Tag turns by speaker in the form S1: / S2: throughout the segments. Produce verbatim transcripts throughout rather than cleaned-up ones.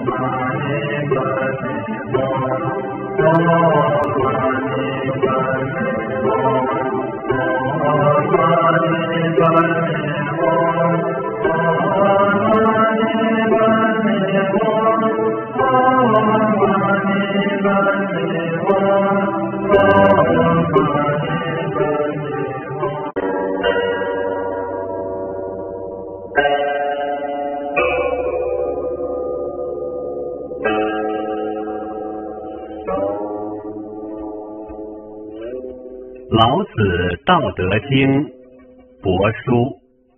S1: 老子《道德经》帛书，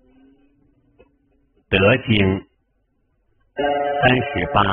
S1: 德经三十八。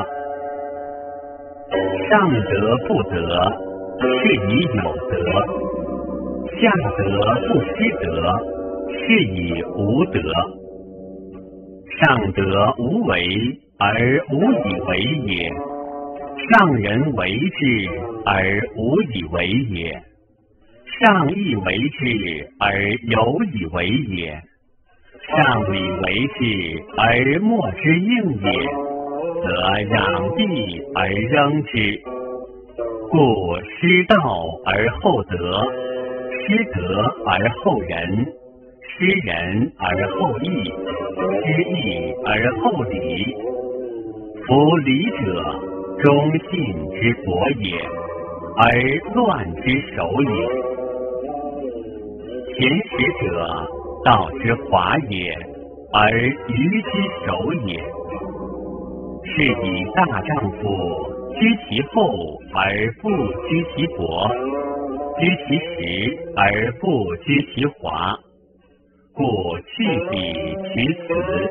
S1: 上德不德，是以有德；下德不失德，是以无德。上德无为而无以为也，上人为之而无以为也。上义为之而有以为也，上礼为之而莫之应也，则攘臂而扔之。故失道而后德，失德而后仁，失仁而后义，失义而后礼。夫礼者，忠信之国也，而乱之首也。前识者，道之华也，而愚之首也。是以大丈夫居其厚而不居其薄，居其实而不居其华，故去彼取此。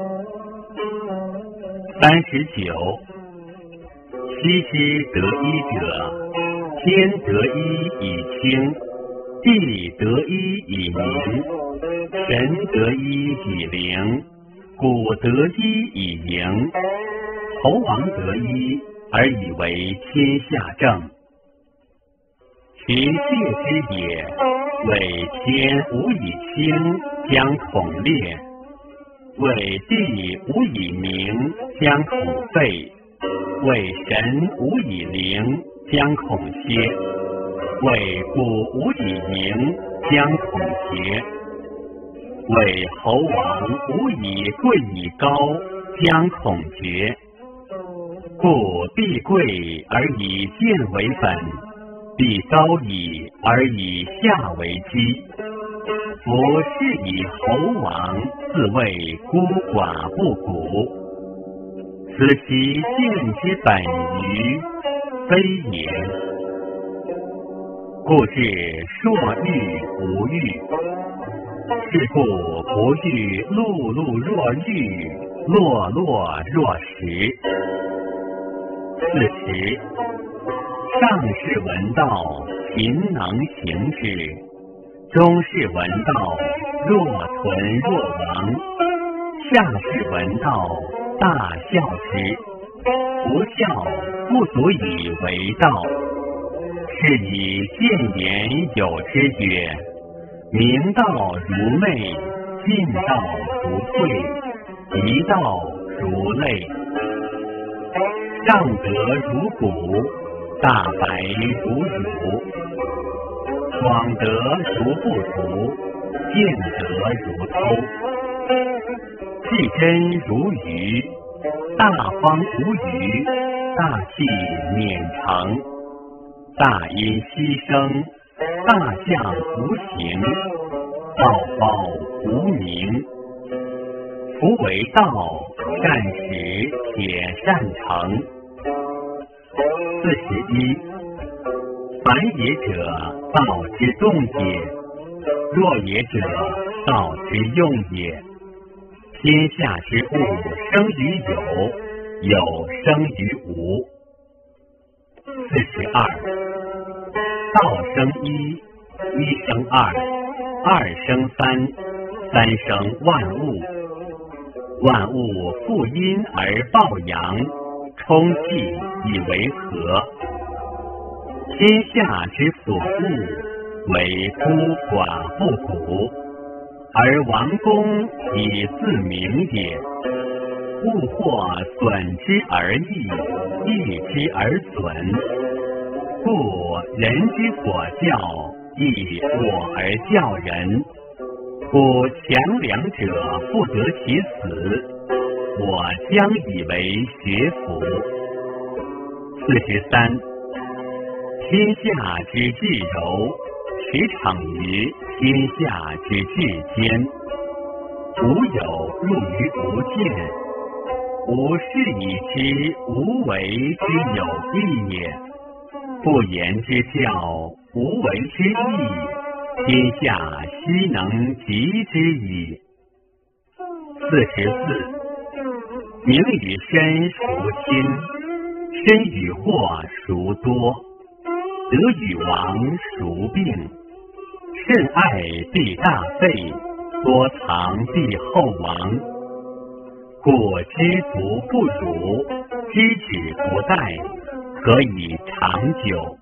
S1: 三十九。昔之得一者，天得一以清，地得一以明，神得一以灵，谷得一以盈，侯王得一而以为天下正。其谢之也，为天无以清，将恐裂；为地无以明，将恐废；为神无以灵，将恐歇；为谷无以盈，将恐竭；为侯王无以贵以高，将恐绝。故必贵而以贱为本，必高以而以下为基。夫是以侯王自谓孤寡不古，此其性之本于非也。故至硕玉无玉，是故不玉碌碌若玉，落落若石。四十。上士闻道，勤能行之；中士闻道，若存若亡；下士闻道，大笑之。不笑，不足以为道。是以见言有之曰：明道如昧，进道如退，一道如泪。上德如谷，大白如乳，广德如不足，见德如偷。至真如鱼，大方无余，大器免成。大音希声，大象无形，道包无名。夫为道，善始且善成。四十一。凡也者，道之动也；若也者，道之用也。天下之物，生于有，有生于无。四十二。道生一，一生二，二生三，三生万物。万物负阴而抱阳，充气以为和。天下之所恶，为孤寡不古，而王公以自明也。 物或损之而益，益之而损。故人之所教，亦我而教人。故强梁者不得其死，我将以为学府。四十三，天下之至柔，驰骋于天下之至坚。无有入于无见，吾是以知无为之有益也。不言之教，无为之义，天下悉能及之矣。四十四，名与身孰亲？身与祸孰多？得与亡孰病？甚爱必大费，多藏必后亡。故知足不辱，知止不殆，可以长久。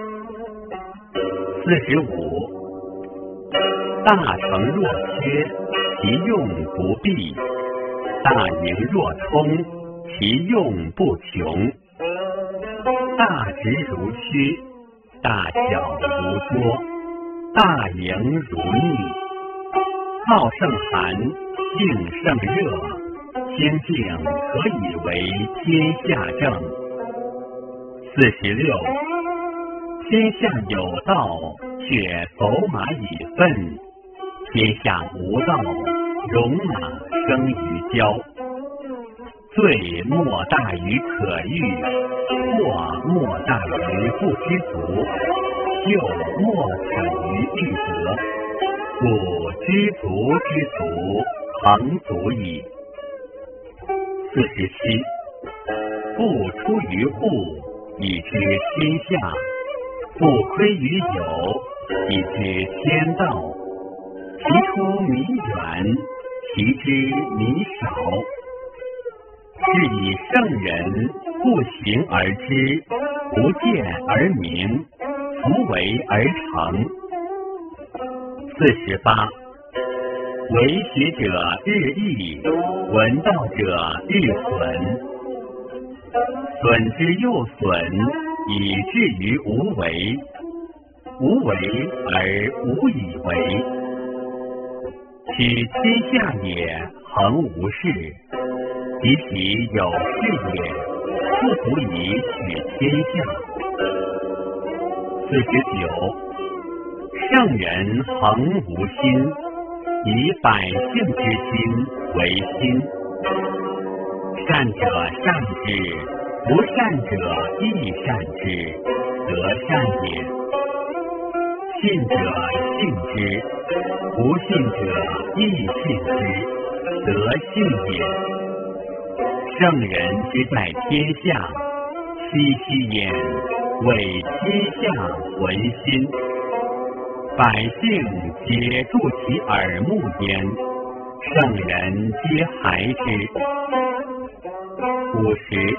S1: 四十五，大成若缺，其用不弊；大盈若冲，其用不穷。大直如虚，大巧如拙，大盈如逆。燥胜寒，静胜热，清静可以为天下正。四十六，天下有道，却走马以粪；天下无道，戎马生于郊。罪莫大于可欲，祸莫大于不知足，咎莫惨于欲得。故知足之足，恒足矣。四十七，不出于户，以知天下；不窥于有，以知天道。其出弥远，其知弥少。是以圣人不行而知，不见而明，弗为而成。四十八，为学者日益，闻道者日损。损之又损，以至于无为；无为而无以为。取天下也，恒无事；及其有事也，不足以取天下。四十九，圣人恒无心，以百姓之心为心。善者善之，不善者亦善之，得善也。信者信之，不信者亦信之，得信也。圣人之在天下，熙熙焉，为天下浑心。百姓皆助其耳目焉，圣人皆孩之。五十，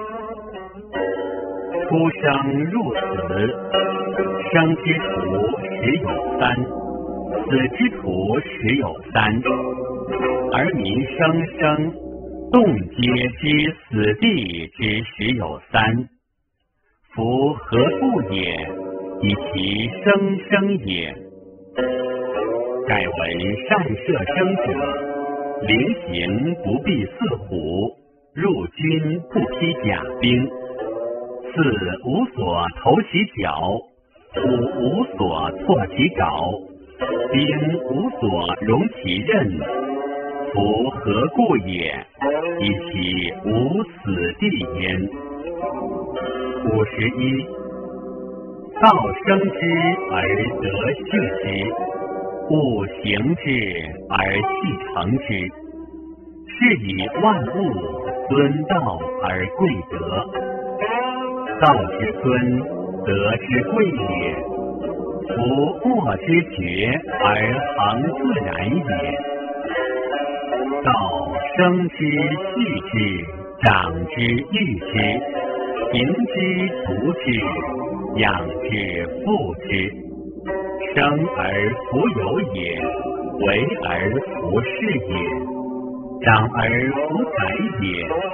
S1: 出生入死，生之徒十有三，死之徒十有三，而民生生，动皆知死地之十有三。夫何故也？以其生生也。盖为善射生者，临行不避四虎，入军不披甲兵。四无所投其脚，虎无所挫其爪，兵无所容其刃。夫何故也？以其无死地焉。五十一，道生之而德畜之，物行之而气成之。是以万物尊道而贵德。道之尊，德之贵也。夫莫之绝而恒自然也。道生之畜之，长之育之，行之图之，养之覆之。生而弗有也，为而弗恃也，长而弗宰也，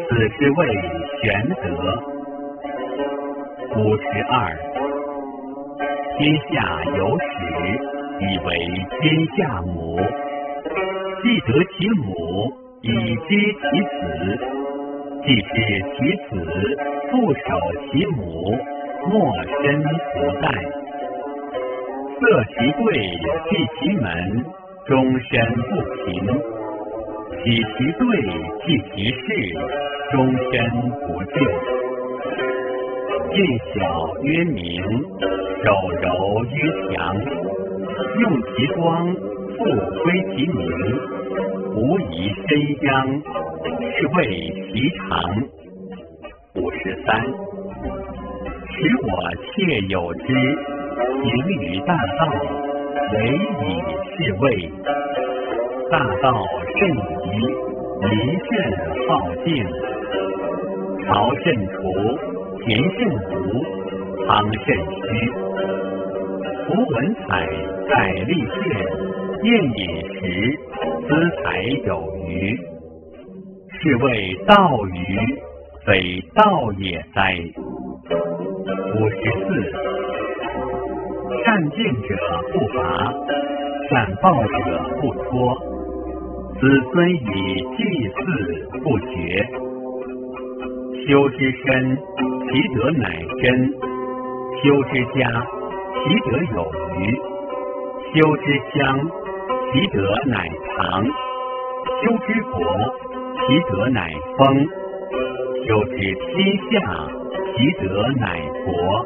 S1: 此之谓玄德。五十二，天下有始，以为天下母。既得其母，以知其子；既知其子，不守其母，莫身不殆。塞其柜，闭其门，终身不平；洗其兑，记其事，终身不救。见小曰明，手柔曰强。用其光，复归其明，无以身殃，是谓其常。五十三，使我切有之，行于大道，唯以是谓。大道甚夷，民甚好径。朝甚除，田甚芜，仓甚虚。夫文采，载吏县，宴饮食，资财有余。是谓道余，非道也哉。五十四，善见者不拔，善报者不脱。子孙以祭祀不绝。修之身，其德乃真；修之家，其德有余；修之乡，其德乃长；修之国，其德乃丰；修之天下，其德乃国。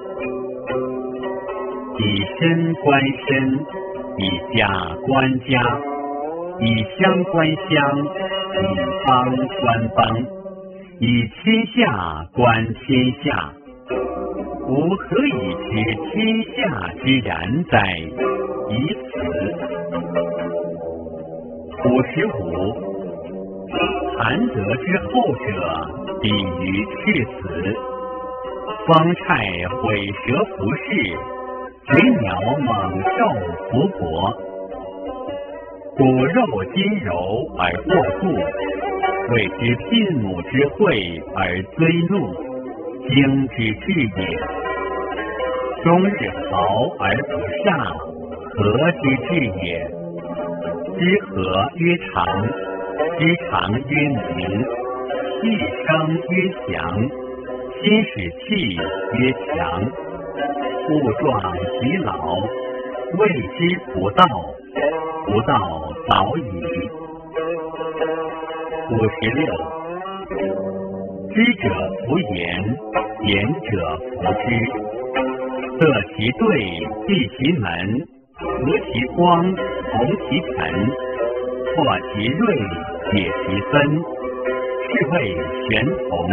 S1: 以身观身，以家观家，以乡观乡，以邦观邦，以天下观天下。吾何以知天下之然哉？以此。五十五，含德之后者，比于赤子。方差毁蛇服饰，贼鸟猛兽伏国。骨肉筋柔而过度，谓之牝母之惠而追怒，精之至也。终日豪而不煞，和之至也。知和曰长，知长曰明，一生曰祥，心使气曰强。物壮其老，谓之不道，不道早已。五十六，知者弗言，言者弗知。塞其兑，闭其门，和其光，同其尘，破其锐，解其分，是谓玄同。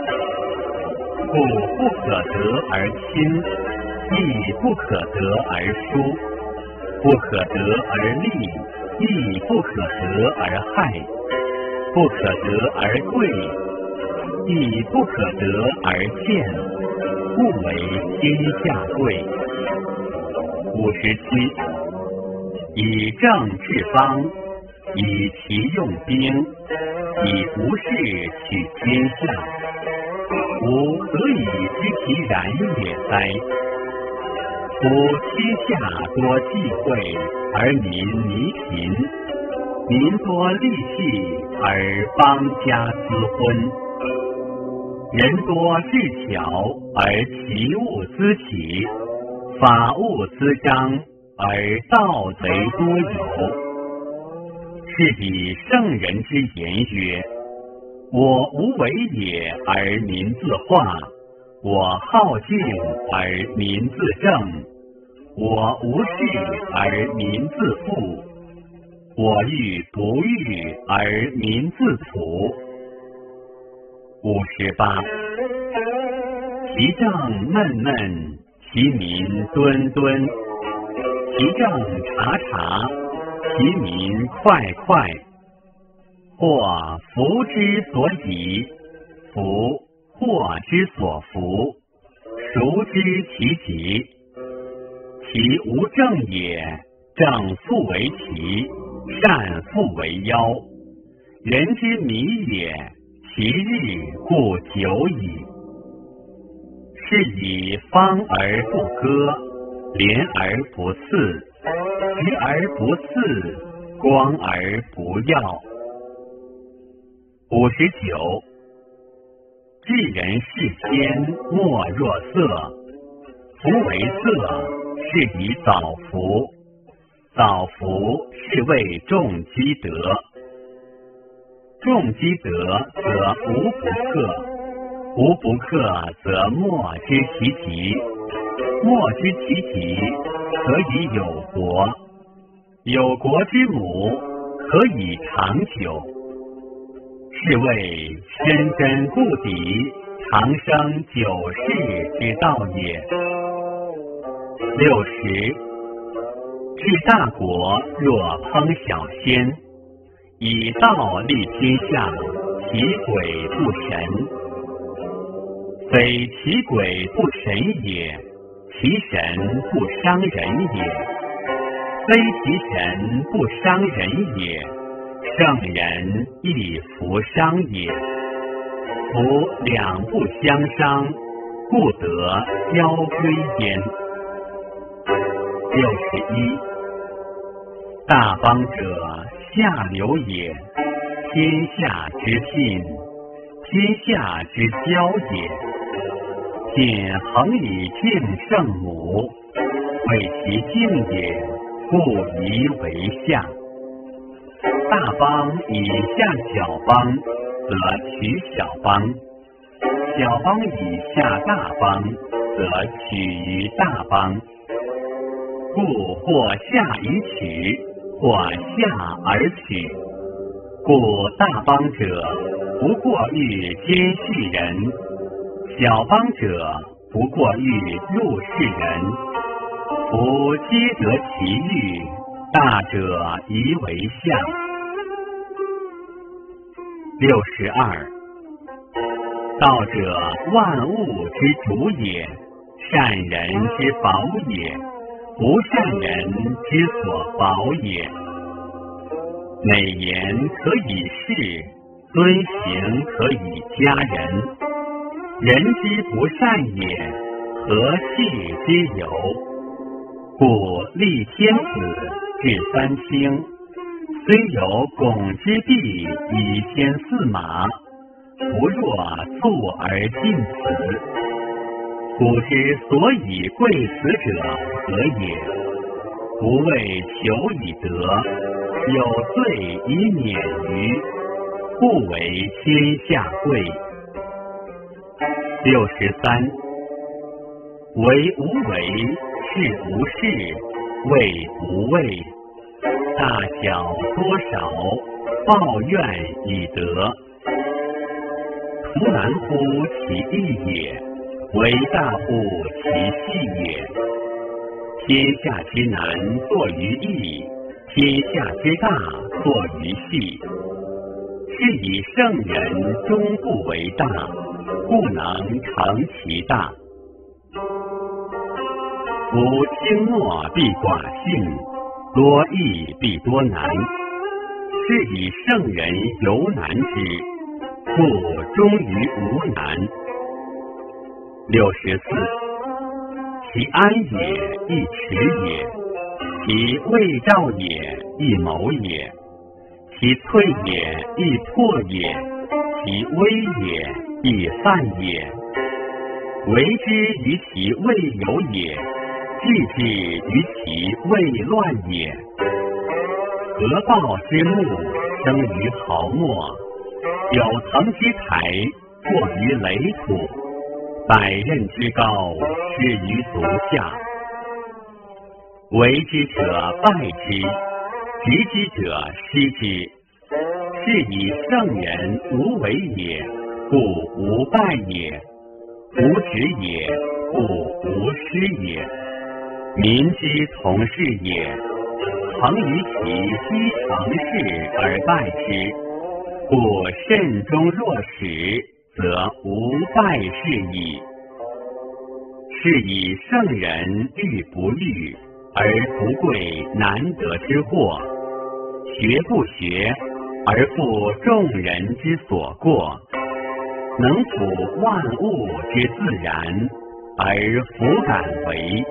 S1: 故不可得而亲，亦不可得而疏；不可得而利，亦不可得而害；不可得而贵，亦不可得而贱。故为天下贵。五十七，以政治邦，以其用兵，以无事取天下。吾何以知其然也哉？夫天下多忌讳，而民弥贫；民多利器，而邦家滋昏。人多智巧，而其物滋起；法物滋彰，而盗贼多有。是以圣人之言曰：我无为也，而民自化；我好静，而民自正；我无事，而民自富；我欲不欲，而民自朴。五十八，其政闷闷，其民敦敦；其政察察，其民快快。或福之所以，福祸之所伏，孰知其极？其无正也，正复为奇，善复为妖。人之迷也， 其日故久矣。是以方而不割，廉而不肆，直而不肆，光而不耀。五十九。至人世间，莫若色。夫为色，是以早服。早服，是谓重积德。重积德，则无不克；无不克，则莫知其极；莫知其极，可以有国；有国之母，可以长久。是谓深根固底，长生久世之道也。六十。治大国，若烹小鲜，以道立天下，其鬼不神。非其鬼不神也，其神不伤人也；非其神不伤人也，圣人亦弗伤也。夫两不相伤，故得交归焉。六十一。大邦者，下流也，天下之聘，天下之交也。品恒以敬圣母，为其敬也，故宜为下。大邦以下小邦，则取小邦；小邦以下大邦，则取于大邦。故或下以取，或下而取。故大邦者，不过欲兼畜人；小邦者，不过欲入室人。夫皆得其欲，大者宜为下。六十二。道者，万物之主也，善人之宝也，不善人之所保也。美言可以事，敦行可以加人。人之不善也，何气之有？故立天子，治三清，虽有拱之璧以先驷马，不若卒而近此。古之所以贵此者何也？不为求以得，有罪以免于，故为天下贵。六十三。为无为，事无事，畏无畏。大小多少，抱怨以得。图难乎其易也，为大乎其细也。天下之难作于易，天下之大作于细。是以圣人终不为大，故能成其大。夫轻诺必寡信，多易必多难。是以圣人犹难之，故终于无难。六十四。其安也，亦持也；其未兆也，亦谋也；其退也，亦破也；其危也，亦犯也。为之于其未有也，治之于其未乱也。合抱之木，生于毫末；有层之台，过于垒土；百仞之高，失于足下。为之者败之，执之者失之。是以圣人无为也，故无败也；无执也，故无失也。民之同事也，恒于其居常事而败之，故慎终若始，则无败事矣。是以圣人虑不虑，而不贵难得之货；学不学，而复众人之所过。 能辅万物之自然，而弗敢为。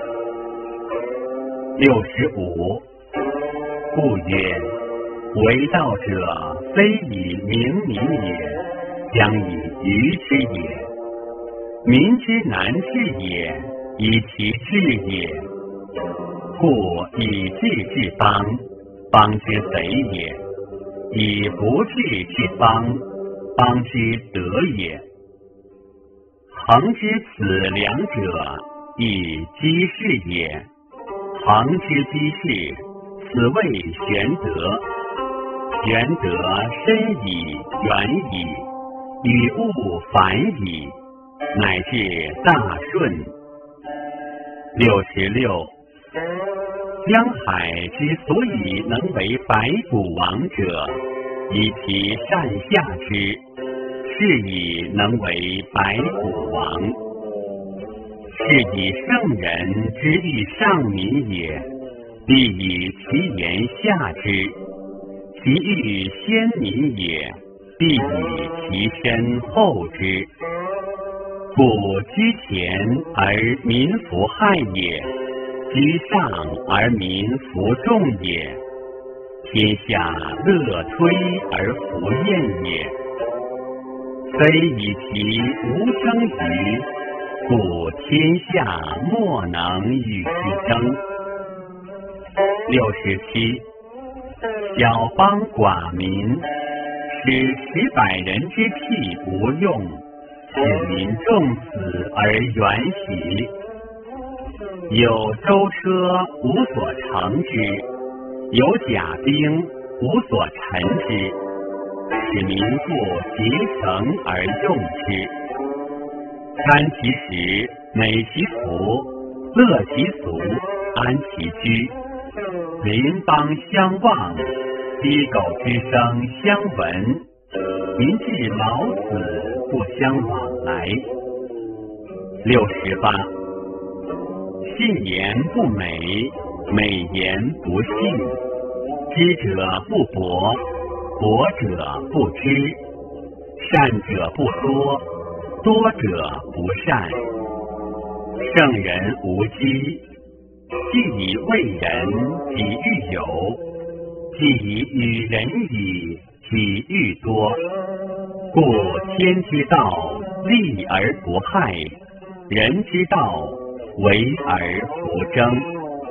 S1: 六十五。故曰：为道者，非以明民也，将以愚之也。民之难治也，以其治也。故以治治邦，邦之贼也；以不治治邦，邦之德也。恒之此两者，以积事也。恒之积事，此谓玄德。玄德深矣，远矣，与物反矣，乃至大顺。六十六。江海之所以能为百谷王者，以其善下之，是以能为百谷王。是以圣人之欲上民也，必以其言下之；其欲先民也，必以其身后之。故居前而民弗害也，居上而民弗众也。天下乐推而弗厌也，非以其无争于，故天下莫能与之争。六十七。小邦寡民，使十百人之器无用，使民众死而远徙。有舟车无所乘之，有甲兵无所陈之，使民复结成而用之。甘其食，美其服，乐其俗，安其居。邻邦相望，鸡狗之声相闻，民至老死不相往来。六十八。信言不美，美言不信；知者不博，博者不知；善者不多，多者不善。圣人无积，既以为人，己欲有；既以与人矣，己欲多。故天之道，利而不害；人之道，为而弗争。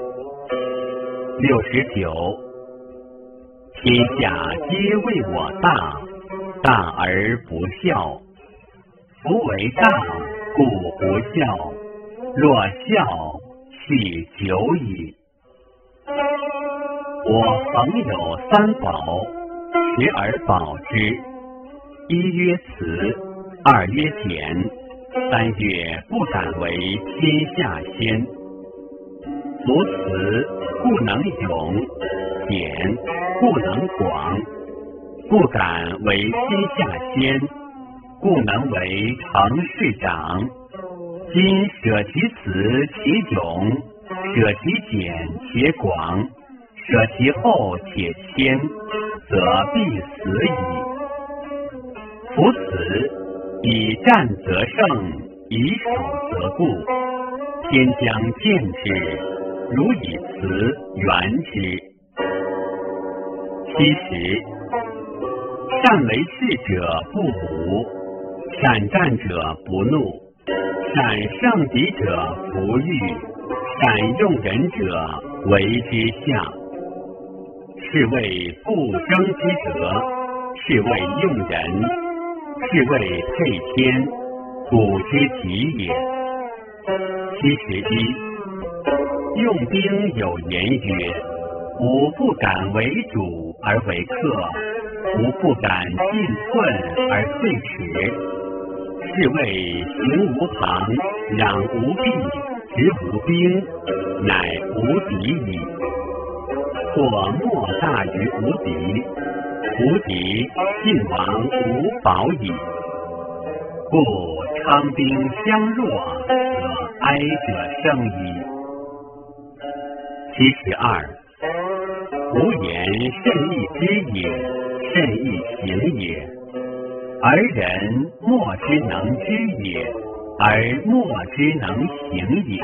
S1: 六十九。天下皆谓我大，大而不孝。夫为大，故不孝；若孝，去久矣。我恒有三宝，持而保之。一曰慈，二曰俭，三曰不敢为天下先。夫慈，故能勇；俭，故能广；不敢为天下先，故能为成事长。今舍其慈其勇，舍其俭且广，舍其后且谦，则必死矣。夫此，以战则胜，以守则固。天将见之，如以慈援之。七十。善为事者不武，善战者不怒，善胜敌者不欲，善用人者为之下。是谓不争之德，是谓用人，是谓配天，古之极也。七十一。用兵有言曰：吾不敢为主而为客，吾不敢进寸而退尺。是谓行无旁，攘无弊，执无兵，乃无敌矣。或莫大于无敌，无敌，晋王无保矣。故昌兵相若，则哀者胜矣。七十二。无言甚易知也，甚易行也。 而人莫之能知也，而莫之能行也。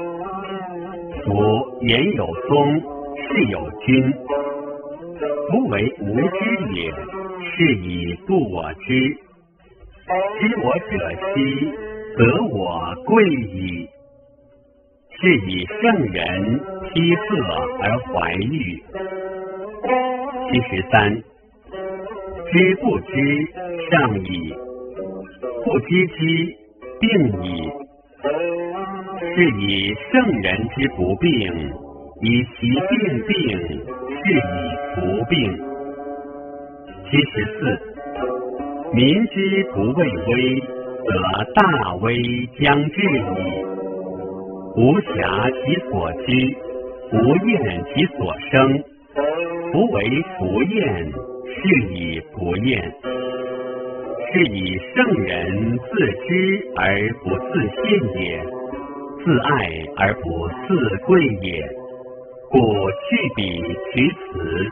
S1: 夫言有宗，事有君。夫为无知也，是以不我知。知我者希，则我贵矣。是以圣人披色而怀玉。七十三。知不知，上矣；不知之，病矣。是以圣人之不病，以其病病，是以不病。七十四。民之不畏危，则大危将至矣。无暇其所知，无厌其所生。夫为不厌，是以不厌。是以圣人自知而不自信也，自爱而不自贵也。故去彼执此。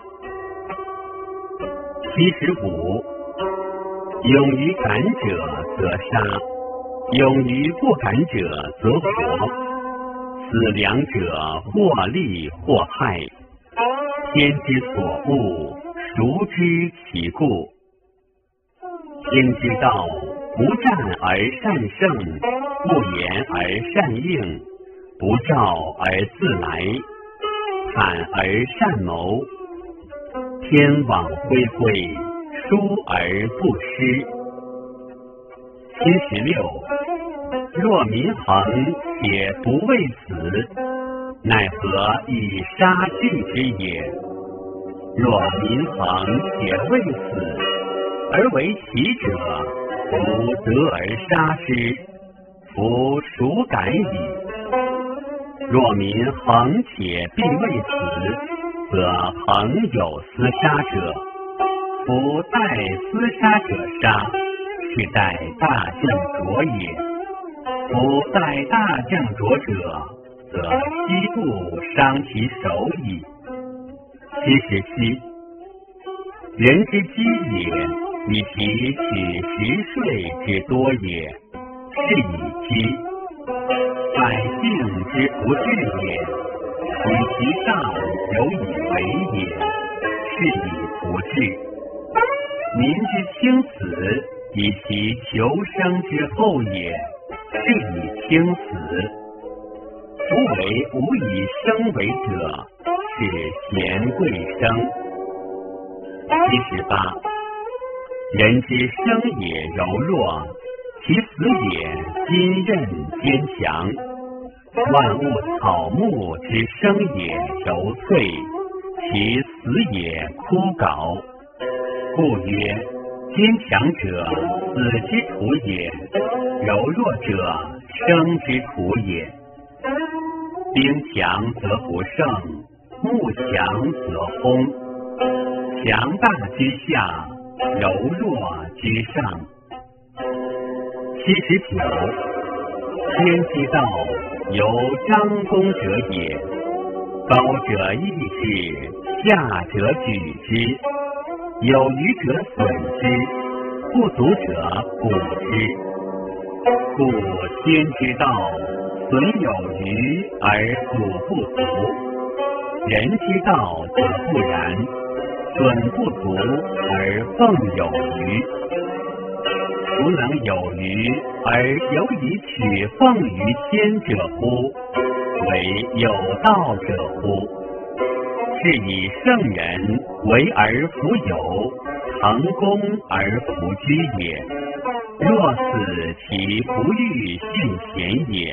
S1: 七十五。勇于敢者则杀，勇于不敢者则活。此两者或利或害，天之所恶，孰知其故？天之道，不战而善胜，不言而善应，不召而自来，坦而善谋。天网恢恢，疏而不失。七十六。若民恒且不畏死，奈何以杀惧之也？若民恒且畏死，而为其者，夫得而杀之，夫孰敢矣？若民恒且必畏死，则恒有厮杀者。夫待厮杀者杀，是待大将卓也。夫待大将卓者，则悉不伤其手矣。七十七。人之饥也，以其取食税之多也，是以饥。百姓之不治也，以其上有以为也，是以不治。民之轻死，以其求生之后也，是以轻死。夫为无以生为者，是贤贵生。七十八。人之生也柔弱，其死也坚韧坚强。万物草木之生也柔脆，其死也枯槁。故曰：坚强者死之徒也，柔弱者生之徒也。兵强则不胜，木强则轰。强大之下，柔弱之上。七十九。天之道，由张弓者也。高者抑之，下者举之。有余者损之，不足者补之。故天之道，损有余而补不足；人之道则不然，损不足而奉有余。孰能有余而有以取奉于天者乎？为有道者乎？是以圣人为而弗有，成功而弗居也。若死其不欲训贤也。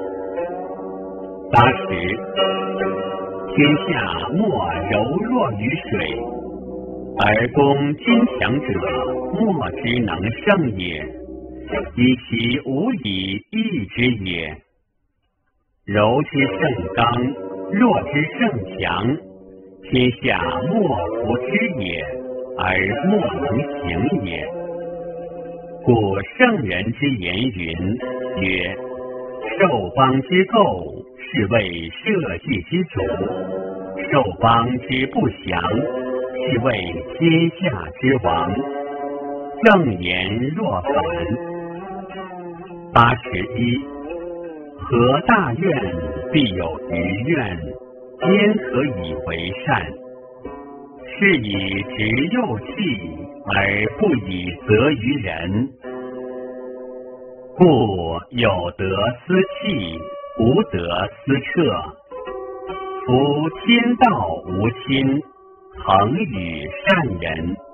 S1: 八十。天下莫柔弱于水，而攻坚强者莫之能胜也，以其无以易之也。柔之胜刚，弱之胜强，天下莫不知也，而莫能行也。故圣人之言云曰：受邦之构，是谓社稷之主；受邦之不祥，是谓天下之王。 正言若反。八十一，合大愿必有余愿，焉可以为善？是以直右气，而不以责于人。故有德思弃，无德思彻。夫天道无亲，恒与善人。